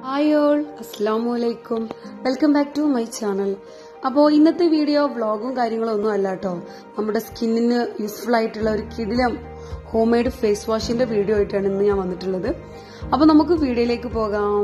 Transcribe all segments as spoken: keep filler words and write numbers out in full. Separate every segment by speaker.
Speaker 1: Hi all, Assalamu alaikum. Welcome back to my channel. അപ്പോൾ ഇന്നത്തെ video വ്ളോഗും കാര്യങ്ങളും ഒന്നും അല്ല കേട്ടോ. നമ്മുടെ സ്കിന്നിന് യൂസ്ഫുൾ ആയിട്ടുള്ള ഒരു കിടിലം ഹോം മെയ്ഡ് ഫേസ് വാഷിന്റെ വീഡിയോ ആയിട്ടാണ് ഇന്ന് ഞാൻ വന്നിട്ടുള്ളത്. അപ്പോൾ നമുക്ക് വീഡിയോയിലേക്ക് പോകാം.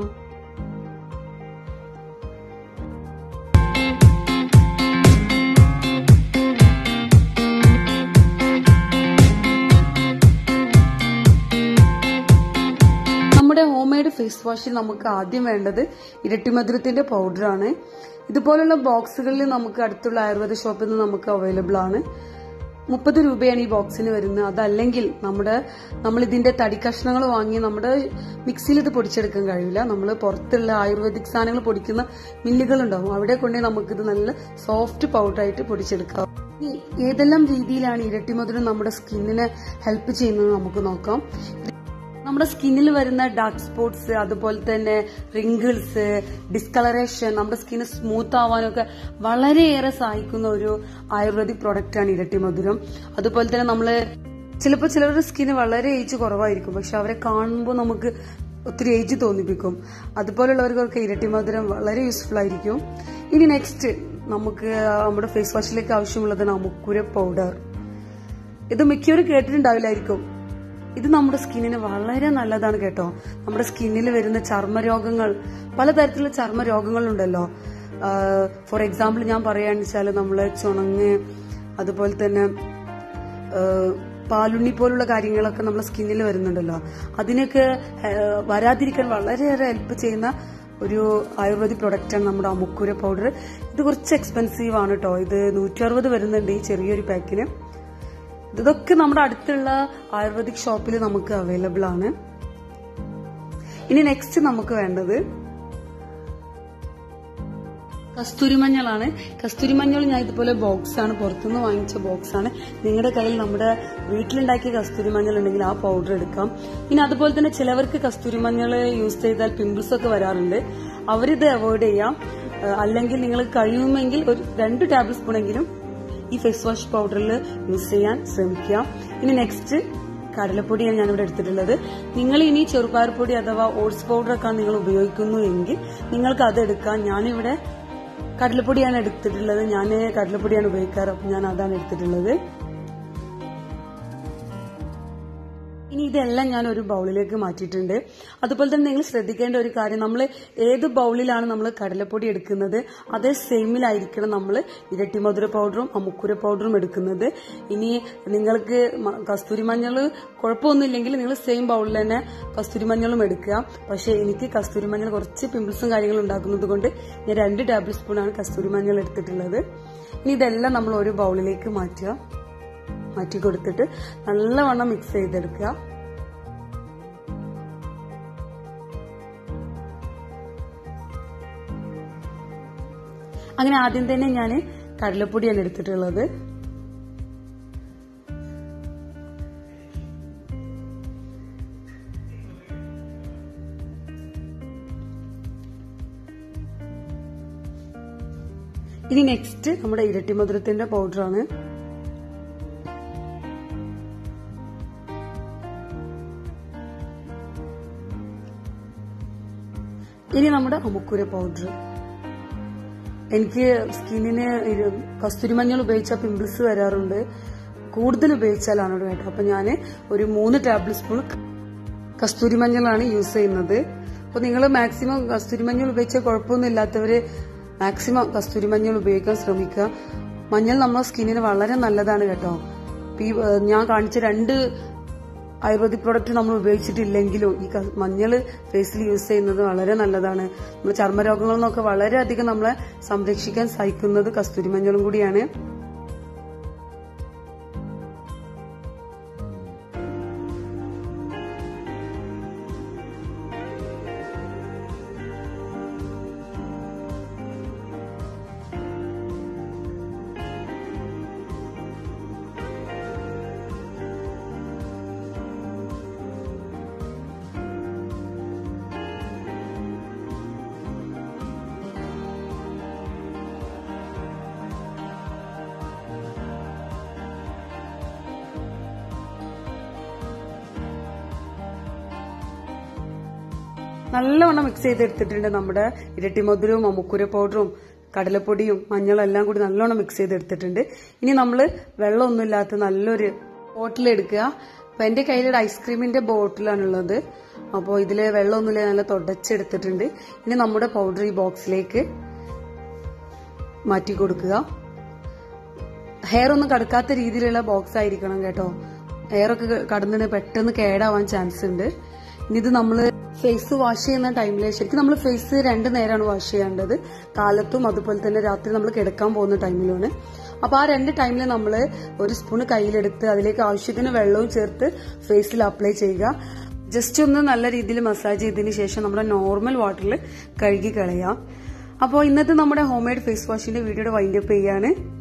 Speaker 1: നമ്മുടെ ഹോം മെയ്ഡ് ഫേസ് വാഷിൽ നമുക്ക് ആദ്യം വേണ്ടത് ഇരട്ടിമധുരത്തിന്റെ പൗഡറാണ്. ഇതുപോലുള്ള ബോക്സുകളിൽ നമുക്ക് അടുത്തുള്ള ആയുർവേദ ഷോപ്പിൽ നിന്ന് നമുക്ക് അവൈലബിൾ ആണ്. മുപ്പത് രൂപയാണ് ഈ ബോക്സിന് വരുന്നത്. അതല്ലെങ്കിൽ നമ്മുടെ നമ്മൾ ഇതിന്റെ തടി കഷ്ണങ്ങൾ വാങ്ങി നമ്മുടെ മിക്സിയിൽ ഇത് പൊടിച്ചെടുക്കാൻ കഴിയില്ല. നമ്മൾ പുറത്തുള്ള ആയുർവേദിക് സാധനങ്ങൾ പൊടിക്കുന്ന മില്ലുകളുണ്ടാവും, അവിടെ കൊണ്ടേ നമുക്കിത് നല്ല സോഫ്റ്റ് പൗഡറായിട്ട് പൊടിച്ചെടുക്കാം. ഇനി ഏതെല്ലാം രീതിയിലാണ് ഇരട്ടിമധുരം നമ്മുടെ സ്കിന്നിനെ ഹെൽപ്പ് ചെയ്യുന്നത് നമുക്ക് നോക്കാം. നമ്മുടെ സ്കിന്നിൽ വരുന്ന ഡാർക്ക് സ്പോട്ട്സ്, അതുപോലെ തന്നെ റിങ്കിൾസ്, ഡിസ്കളറേഷൻ, നമ്മുടെ സ്കിന്ന് സ്മൂത്ത് ആവാനൊക്കെ വളരെയേറെ സഹായിക്കുന്ന ഒരു ആയുർവേദിക് പ്രോഡക്റ്റ് ആണ് ഇരട്ടിമധുരം. അതുപോലെ തന്നെ നമ്മള് ചിലപ്പോൾ ചിലരുടെ സ്കിന്ന് വളരെ ഏജ് കുറവായിരിക്കും, പക്ഷെ അവരെ കാണുമ്പോൾ നമുക്ക് ഒത്തിരി ഏജ് തോന്നിപ്പിക്കും. അതുപോലുള്ളവർക്കൊക്കെ ഇരട്ടിമധുരം വളരെ യൂസ്ഫുൾ ആയിരിക്കും. ഇനി നെക്സ്റ്റ് നമുക്ക് നമ്മുടെ ഫേസ് വാഷിലേക്ക് ആവശ്യമുള്ളതാണ് അമുക്കുര പൗഡർ. ഇത് മിക്കവരും കേട്ടിട്ടുണ്ടാവില്ലായിരിക്കും. ഇത് നമ്മുടെ സ്കിന്നിന് വളരെ നല്ലതാണ് കേട്ടോ. നമ്മുടെ സ്കിന്നിൽ വരുന്ന ചർമ്മരോഗങ്ങൾ, പലതരത്തിലുള്ള ചർമ്മരോഗങ്ങളുണ്ടല്ലോ. ഫോർ എക്സാമ്പിൾ ഞാൻ പറയുകയാണെന്ന് വെച്ചാൽ നമ്മള് ചുണങ്ങ്, അതുപോലെ തന്നെ പാലുണ്ണി പോലുള്ള കാര്യങ്ങളൊക്കെ നമ്മുടെ സ്കിന്നിൽ വരുന്നുണ്ടല്ലോ. അതിനൊക്കെ വരാതിരിക്കാൻ വളരെയേറെ ഹെൽപ്പ് ചെയ്യുന്ന ഒരു ആയുർവേദിക് പ്രൊഡക്റ്റ് ആണ് നമ്മുടെ അമുക്കുര പൗഡർ. ഇത് കുറച്ച് എക്സ്പെൻസീവ് ആണ് കേട്ടോ. ഇത് നൂറ്റി അറുപത് വരുന്നുണ്ട് ഈ ചെറിയൊരു പാക്കിന്. ഇതൊക്കെ നമ്മുടെ അടുത്തുള്ള ആയുർവേദിക് ഷോപ്പിൽ നമുക്ക് അവൈലബിൾ ആണ്. ഇനി നെക്സ്റ്റ് നമുക്ക് വേണ്ടത് കസ്തൂരിമഞ്ഞളാണ്. കസ്തൂരിമഞ്ഞൾ ഞാൻ ഇതുപോലെ ബോക്സ് ആണ്, പുറത്തുനിന്ന് വാങ്ങിച്ച ബോക്സ് ആണ്. നിങ്ങളുടെ കയ്യിൽ നമ്മുടെ വീട്ടിലുണ്ടാക്കിയ കസ്തൂരിമഞ്ഞൾ ഉണ്ടെങ്കിൽ ആ പൗഡർ എടുക്കാം. പിന്നെ അതുപോലെ തന്നെ ചിലവർക്ക് കസ്തൂരിമഞ്ഞൾ യൂസ് ചെയ്താൽ പിമ്പിൾസ് ഒക്കെ വരാറുണ്ട്. അവരിത് അവോയ്ഡ് ചെയ്യാം. അല്ലെങ്കിൽ നിങ്ങൾ കഴിയുമെങ്കിൽ ഒരു രണ്ട് ടേബിൾ സ്പൂണെങ്കിലും ഈ ഫേസ് വാഷ് പൗഡറിൽ യൂസ് ചെയ്യാൻ ശ്രമിക്കുക. ഇനി നെക്സ്റ്റ് കടലപ്പൊടിയാണ് ഞാനിവിടെ എടുത്തിട്ടുള്ളത്. നിങ്ങൾ ഇനി ചെറുപയർ പൊടി അഥവാ ഓട്സ് പൗഡർ ഒക്കെ നിങ്ങൾ ഉപയോഗിക്കുന്നു എങ്കിൽ നിങ്ങൾക്ക് അത് എടുക്കാം. ഞാനിവിടെ കടലപ്പൊടിയാണ് എടുത്തിട്ടുള്ളത്. ഞാൻ കടലപ്പൊടിയാണ് ഉപയോഗിക്കാറ്, അപ്പം ഞാൻ അതാണ് എടുത്തിട്ടുള്ളത്. ഇനി ഇതെല്ലാം ഞാൻ ഒരു ബൗളിലേക്ക് മാറ്റിയിട്ടുണ്ട്. അതുപോലെ തന്നെ നിങ്ങൾ ശ്രദ്ധിക്കേണ്ട ഒരു കാര്യം, നമ്മൾ ഏത് ബൗളിലാണ് നമ്മൾ കടലപ്പൊടി എടുക്കുന്നത് അതേ സെയിമിലായിരിക്കണം നമ്മൾ ഇരട്ടിമധുര പൗഡറും അമുക്കുര പൗഡറും എടുക്കുന്നത്. ഇനി നിങ്ങൾക്ക് കസ്തൂരി മഞ്ഞൾ കുഴപ്പമൊന്നുമില്ലെങ്കിൽ നിങ്ങൾ സെയിം ബൗളിൽ തന്നെ കസ്തൂരി മഞ്ഞളും എടുക്കുക. പക്ഷെ എനിക്ക് കസ്തൂരി മഞ്ഞൾ കുറച്ച് പിമ്പിൾസും കാര്യങ്ങളും ഉണ്ടാക്കുന്നത് കൊണ്ട് ഞാൻ രണ്ട് ടേബിൾ സ്പൂണാണ് കസ്തൂരി മഞ്ഞൾ എടുത്തിട്ടുള്ളത്. ഇനി ഇതെല്ലാം നമ്മൾ ഒരു ബൗളിലേക്ക് മാറ്റുക. മാറ്റി കൊടുത്തിട്ട് നല്ലവണ്ണം മിക്സ് ചെയ്തെടുക്കുക. അങ്ങനെ ആദ്യം തന്നെ ഞാൻ കടലപ്പൊടിയാണ് എടുത്തിട്ടുള്ളത്. ഇനി നെക്സ്റ്റ് നമ്മുടെ ഇരട്ടിമധുരത്തിന്റെ പൗഡറാണ്. ഇനി നമ്മുടെ അമുക്കുര പൗഡർ. എനിക്ക് സ്കിന്നിന് കസ്തൂരി മഞ്ഞൾ ഉപയോഗിച്ചാൽ പിമ്പിൾസ് വരാറുണ്ട്. കൂടുതൽ ഉപയോഗിച്ചാലാണ് കേട്ടോ. അപ്പൊ ഞാൻ ഒരു മൂന്ന് ടേബിൾ സ്പൂൺ കസ്തൂരി മഞ്ഞളാണ് യൂസ് ചെയ്യുന്നത്. അപ്പൊ നിങ്ങൾ മാക്സിമം കസ്തൂരി മഞ്ഞൾ ഉപയോഗിച്ചാൽ കുഴപ്പമൊന്നും ഇല്ലാത്തവര് മാക്സിമം കസ്തൂരി മഞ്ഞൾ ഉപയോഗിക്കാൻ ശ്രമിക്കുക. മഞ്ഞൾ നമ്മുടെ സ്കിന്നിന് വളരെ നല്ലതാണ് കേട്ടോ. ഞാൻ കാണിച്ച രണ്ട് ആയുർവേദിക് പ്രോഡക്റ്റ് നമ്മൾ ഉപയോഗിച്ചിട്ടില്ലെങ്കിലും ഈ മഞ്ഞൾ ഫേസിൽ യൂസ് ചെയ്യുന്നത് വളരെ നല്ലതാണ്. നമ്മുടെ ചർമ്മരോഗങ്ങളിൽ നിന്നൊക്കെ വളരെയധികം നമ്മളെ സംരക്ഷിക്കാൻ സഹായിക്കുന്നത് കസ്തൂരി മഞ്ഞളും കൂടിയാണ്. നല്ലവണ്ണം മിക്സ് ചെയ്തെടുത്തിട്ടുണ്ട്. നമ്മുടെ ഇരട്ടിമധുരവും അമുക്കുര പൗഡറും കടലപ്പൊടിയും മഞ്ഞളും എല്ലാം കൂടി നല്ലോണം മിക്സ് ചെയ്തെടുത്തിട്ടുണ്ട്. ഇനി നമ്മൾ വെള്ളമൊന്നുമില്ലാത്ത നല്ലൊരു ബോട്ടിൽ എടുക്കുക. അപ്പൊ എന്റെ കയ്യിലൊരു ഐസ്ക്രീമിന്റെ ബോട്ടിലാണുള്ളത്. അപ്പോൾ ഇതില് വെള്ളമൊന്നുമില്ല, നല്ല തുടച്ചെടുത്തിട്ടുണ്ട്. ഇനി നമ്മുടെ പൗഡർ ഈ ബോക്സിലേക്ക് മാറ്റി കൊടുക്കുക. ഹെയർ ഒന്നും കടക്കാത്ത രീതിയിലുള്ള ബോക്സ് ആയിരിക്കണം കേട്ടോ. ഹെയർ ഒക്കെ കടന്നിട്ട് പെട്ടെന്ന് കേടാവാൻ ചാൻസ് ഉണ്ട്. ഇനി ഇത് നമ്മള് ഫേസ് വാഷ് ചെയ്യുന്ന ടൈമില്, ശരിക്കും നമ്മൾ ഫേസ് രണ്ട് നേരമാണ് വാഷ് ചെയ്യേണ്ടത്, കാലത്തും അതുപോലെ തന്നെ രാത്രി നമ്മൾ കിടക്കാൻ പോകുന്ന ടൈമിലാണ്. അപ്പൊ ആ രണ്ട് ടൈമിൽ നമ്മൾ ഒരു സ്പൂൺ കയ്യിലെടുത്ത് അതിലേക്ക് ആവശ്യത്തിന് വെള്ളവും ചേർത്ത് ഫേസിൽ അപ്ലൈ ചെയ്യുക. ജസ്റ്റ് ഒന്ന് നല്ല രീതിയിൽ മസാജ് ചെയ്തതിന് ശേഷം നമ്മുടെ നോർമൽ വാട്ടറിൽ കഴുകി കളയാം. അപ്പോൾ ഇന്നത്തെ നമ്മുടെ ഹോം മെയ്ഡ് ഫേസ് വാഷിന്റെ വീഡിയോയുടെ വൈൻഡപ്പ് ചെയ്യാണ്.